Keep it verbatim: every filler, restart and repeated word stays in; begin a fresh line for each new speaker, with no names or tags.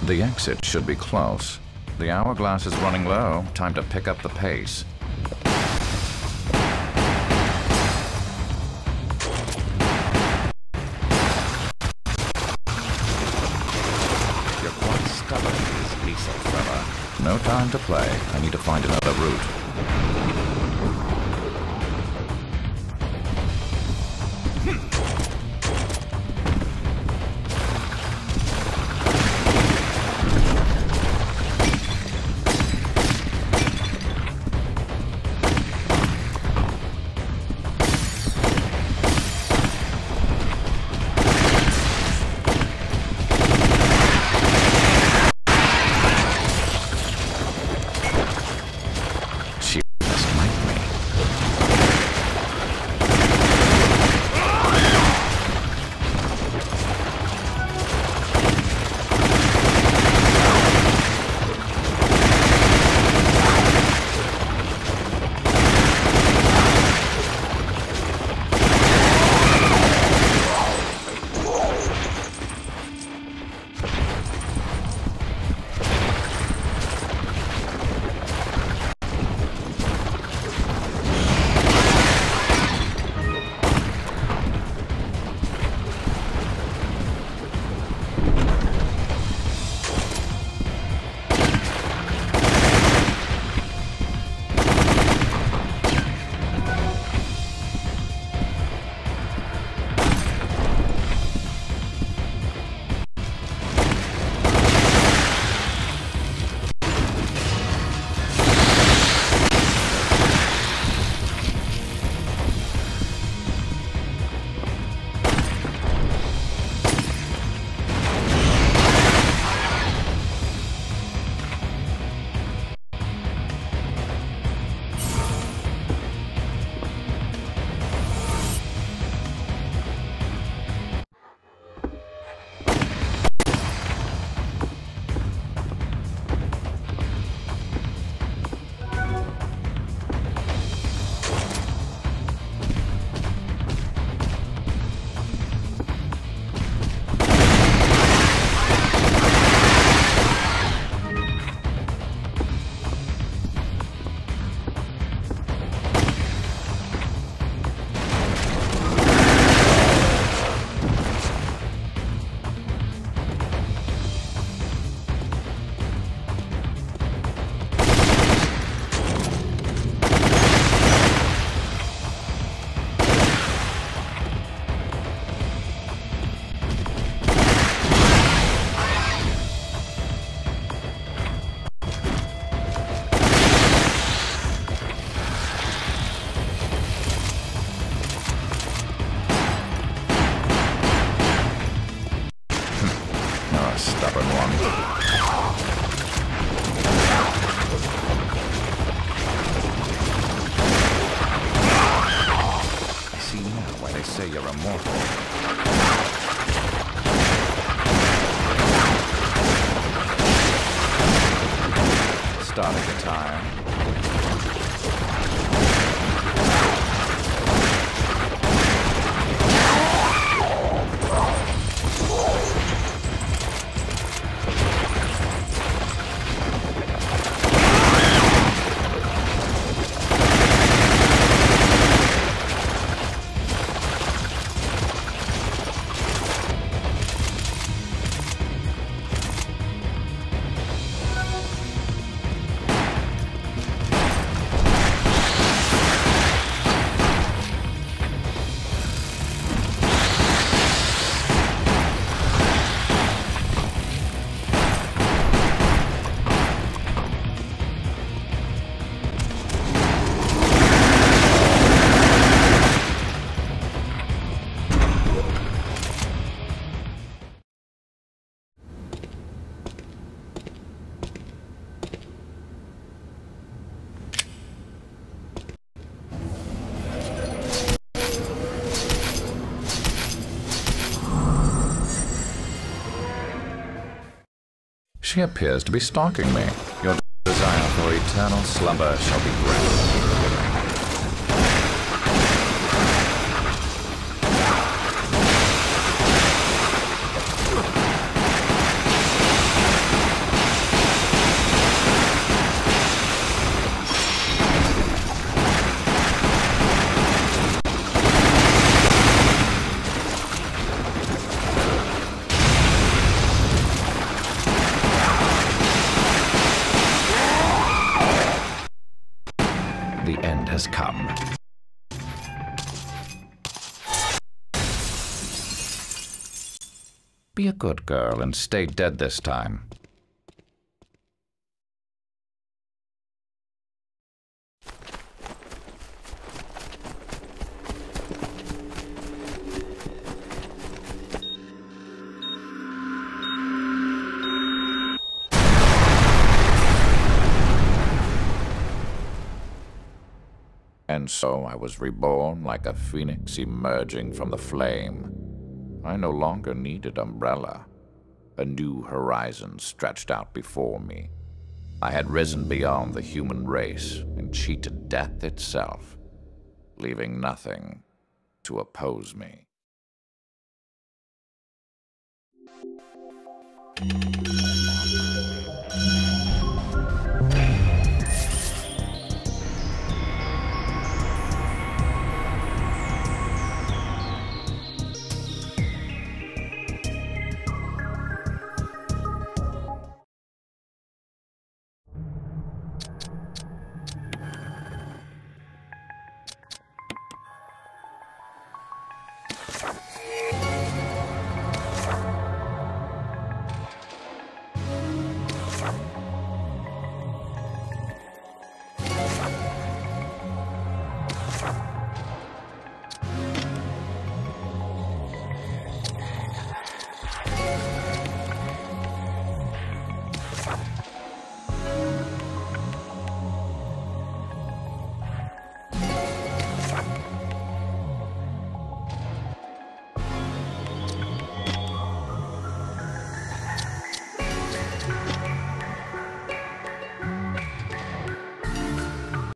The exit should be close. The hourglass is running low. Time to pick up the pace. You're quite stubborn, this diesel fella. No time to play. I need to find another route. You're immortal. Start a guitar. She appears to be stalking me. Your desire for eternal slumber shall be granted. The end has come. Be a good girl and stay dead this time. And so I was reborn like a phoenix emerging from the flame. I no longer needed umbrella. A new horizon stretched out before me. I had risen beyond the human race and cheated death itself, leaving nothing to oppose me.